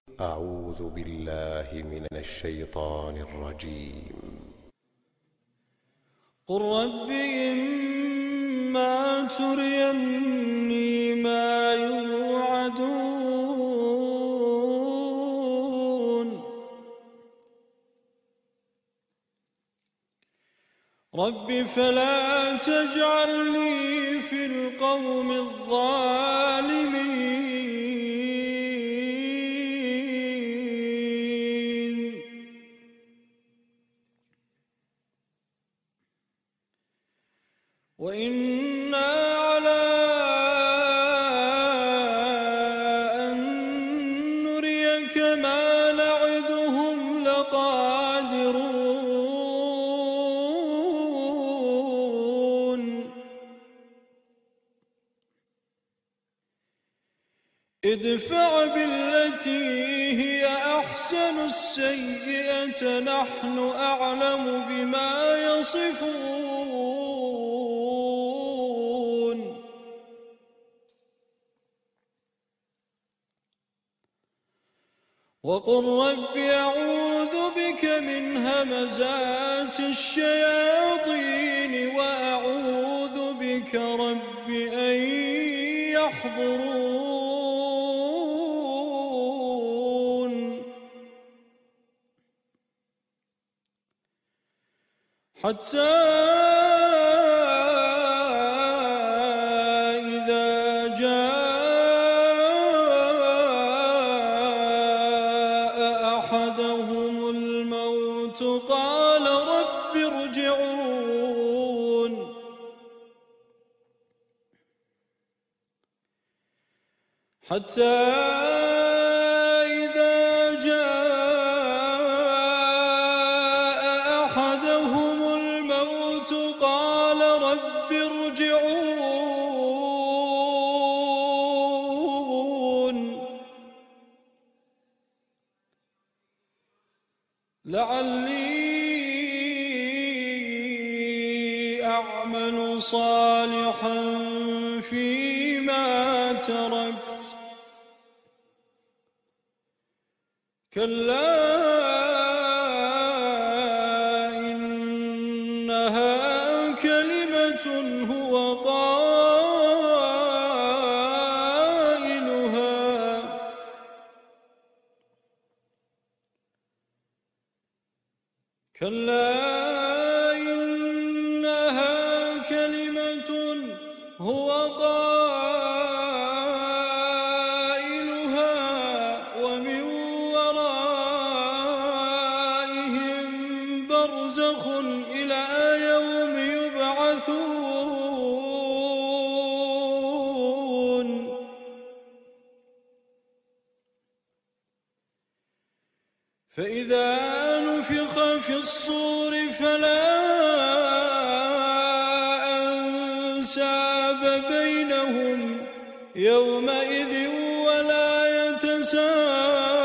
أعوذ بالله من الشيطان الرجيم. قل رب إما تريني ما يوعدون رب فلا تجعلني في القوم الظالمين وإنا على أن نريك ما نعدهم لقادرون ادفع بالتي هي أحسن السيئة نحن أعلم بما يصفون وقل رب أعوذ بك من همزات الشياطين وأعوذ بك رب أن يحضرون حتى إذا جاء أحدهم الموت قال رب ارجعون حتى إذا جاء أحدهم الموت قال رب ارجعون لعلي أعمل صالحا فيما تركت كلا إنها كلمة هو قائلها كلا إنها كلمة هو قائلها ومن ورائهم برزخ إلى يوم يبعثون فإذا نفخ في الصور فلا أنساب بينهم يومئذ ولا يتساءلون